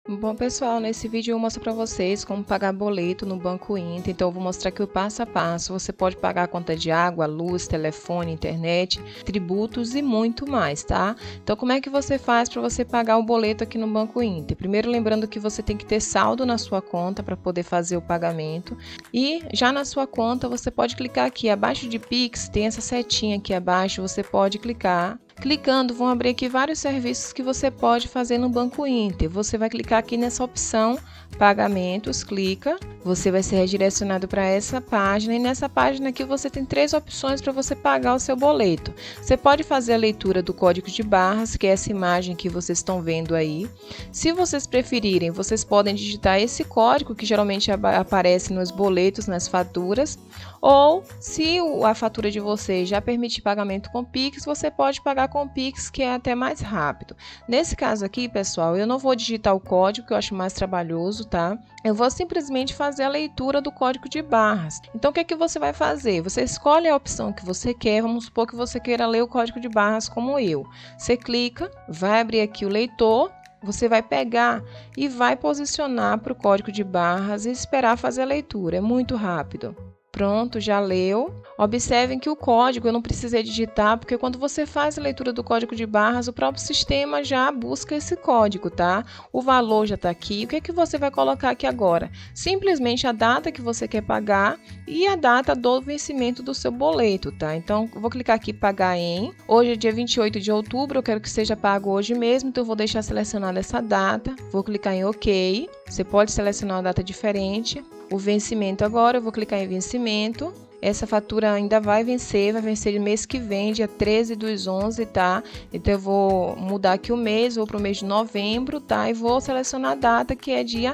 Bom, pessoal, nesse vídeo eu mostro para vocês como pagar boleto no Banco Inter. Então, eu vou mostrar aqui o passo a passo. Você pode pagar a conta de água, luz, telefone, internet, tributos e muito mais, tá? Então, como é que você faz para você pagar o boleto aqui no Banco Inter? Primeiro, lembrando que você tem que ter saldo na sua conta para poder fazer o pagamento. E já na sua conta, você pode clicar aqui abaixo de Pix, tem essa setinha aqui abaixo, você pode clicar. Clicando, vão abrir aqui vários serviços que você pode fazer no Banco Inter. Você vai clicar aqui nessa opção Pagamentos, clica, você vai ser redirecionado para essa página e nessa página aqui você tem três opções para você pagar o seu boleto. Você pode fazer a leitura do código de barras, que é essa imagem que vocês estão vendo aí. Se vocês preferirem, vocês podem digitar esse código que geralmente aparece nos boletos, nas faturas, ou se a fatura de vocês já permite pagamento com Pix, você pode pagar com Pix, que é até mais rápido. Nesse caso aqui, pessoal, eu não vou digitar o código, que eu acho mais trabalhoso, tá? Eu vou simplesmente fazer a leitura do código de barras. Então, o que é que você vai fazer? Você escolhe a opção que você quer, vamos supor que você queira ler o código de barras como eu. Você clica, vai abrir aqui o leitor, você vai pegar e vai posicionar para o código de barras e esperar fazer a leitura. É muito rápido. Pronto, já leu. Observem que o código eu não precisei digitar, porque quando você faz a leitura do código de barras, o próprio sistema já busca esse código, tá? O valor já está aqui. O que é que você vai colocar aqui agora? Simplesmente a data que você quer pagar e a data do vencimento do seu boleto, tá? Então, eu vou clicar aqui pagar em. Hoje é dia 28 de outubro, eu quero que seja pago hoje mesmo, então eu vou deixar selecionada essa data. Vou clicar em OK. Você pode selecionar uma data diferente. O vencimento agora, eu vou clicar em vencimento. Essa fatura ainda vai vencer mês que vem, dia 13/11, tá? Então, eu vou mudar aqui o mês, vou para o mês de novembro, tá? E vou selecionar a data, que é dia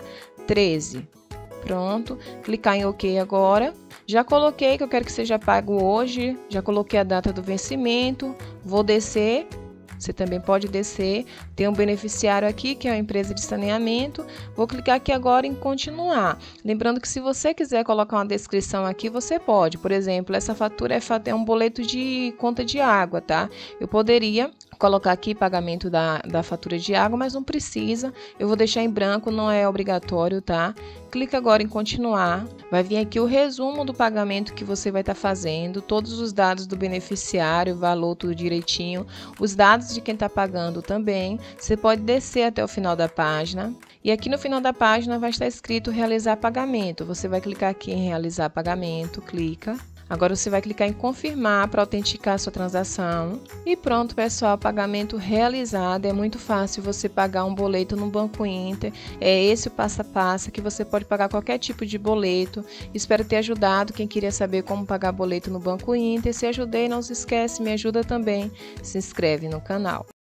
13. Pronto, clicar em OK agora. Já coloquei que eu quero que seja pago hoje, já coloquei a data do vencimento, vou descer. Você também pode descer, tem um beneficiário aqui que é a empresa de saneamento. Vou clicar aqui agora em continuar. Lembrando que se você quiser colocar uma descrição aqui, você pode. Por exemplo, essa fatura é um boleto de conta de água, tá? Eu poderia colocar aqui pagamento da fatura de água, mas não precisa. Eu vou deixar em branco, não é obrigatório, tá? Clica agora em continuar. Vai vir aqui o resumo do pagamento que você vai estar fazendo, todos os dados do beneficiário, valor, tudo direitinho, os dados de quem está pagando também. Você pode descer até o final da página. E aqui no final da página vai estar escrito realizar pagamento. Você vai clicar aqui em realizar pagamento, clica. Agora você vai clicar em confirmar para autenticar a sua transação. E pronto, pessoal, pagamento realizado. É muito fácil você pagar um boleto no Banco Inter. É esse o passo a passo que você pode pagar qualquer tipo de boleto. Espero ter ajudado quem queria saber como pagar boleto no Banco Inter. Se ajudei, não se esquece, me ajuda também. Se inscreve no canal.